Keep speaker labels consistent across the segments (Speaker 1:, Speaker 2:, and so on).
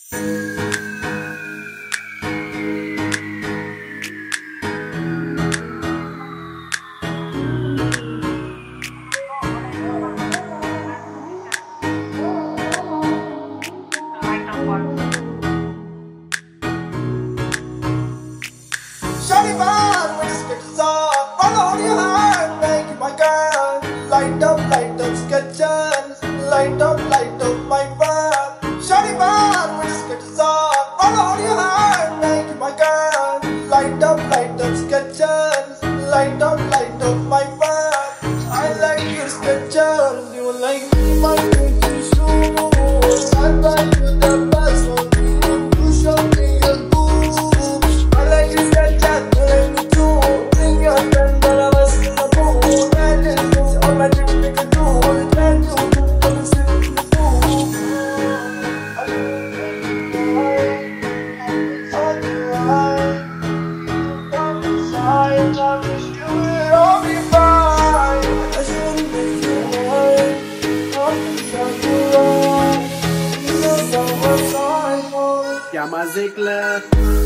Speaker 1: Shawty man, when this gets on, follow your heart, make it my girl. Light up, sketches. Light up my world. Shawty man, when this gets on, follow your heart, make it my girl. Light up, sketches. Light up my world. I like your sketches, you like my pretty shoes. I buy you the best one, you show me your boobs. I like your sketches, you like me too. Bring your friend, but I was in the pool. And it's all my dreams we can do. And you wanna sit in the pool. I wish you would all be fine. I shouldn't make you mine. I'm inside your eyes. You know what I want.
Speaker 2: Chiama Ziegler.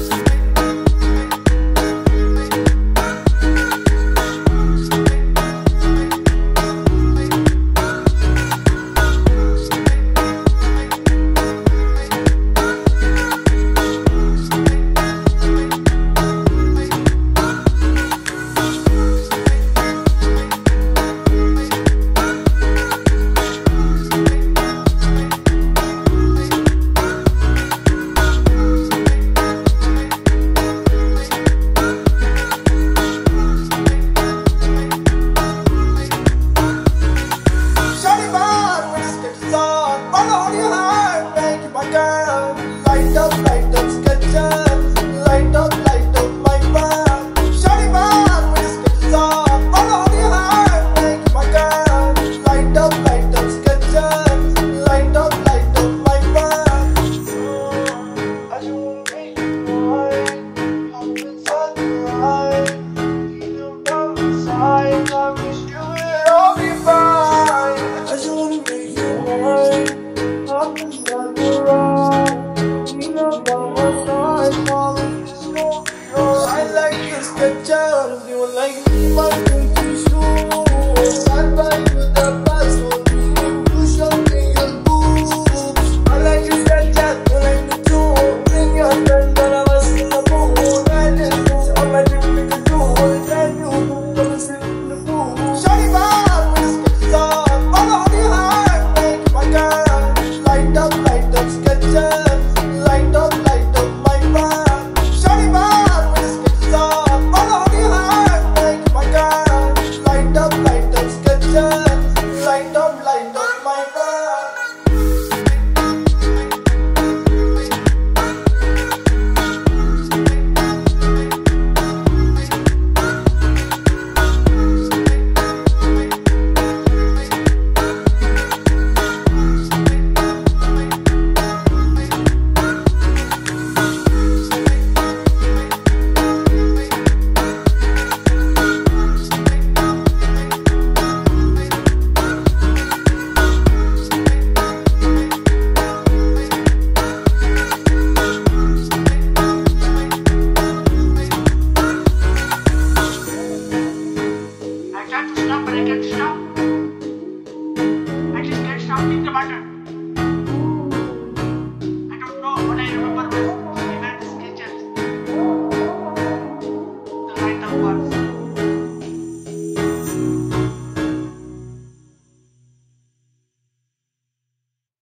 Speaker 1: Shawty man, when this gets on, follow your heart, make it my girl. Light up, sketches. Light up my world. Shawty man, when this gets on, follow your heart, make it my girl. Light up sketches. Light up my world. I just wanna make you mine. I'm inside your eyes. You know inside, I wish you would all be fine. I just wanna make you mine. I'm inside your eyes. You know what I want. I like your sketches, you like my pretty shoes. I buy you the best one, you show me your boobs. I like your sketches, you like me too. Bring your friend, but I was in the mood. And it's all my dreams we can do. And you wanna sit in the pool. Shawty man, when this gets on, follow your heart, make it my girl. Light up sketches. Light up my world. Shawty man, when this gets on, follow your heart, make it my girl. Light up sketches. Light up my world.
Speaker 3: I tried to stop, but I can't stop. I just can't stop thinking about her.